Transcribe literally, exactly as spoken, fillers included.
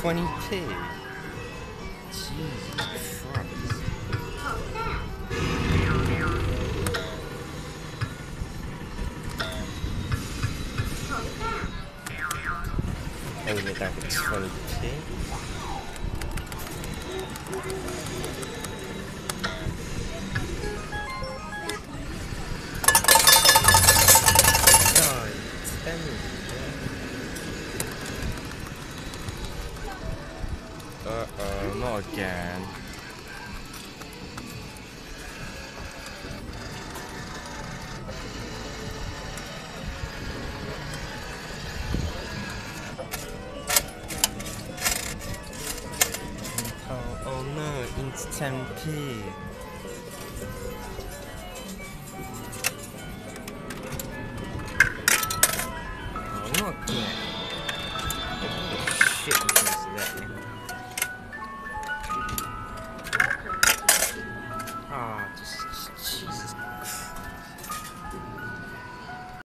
twenty p. Jesus Christ. Bringing it down to twenty p. Oh, ten. Uh-oh, not again. Oh, oh no, it's ten p. Oh, not again. Holy shit, I'm supposed to that.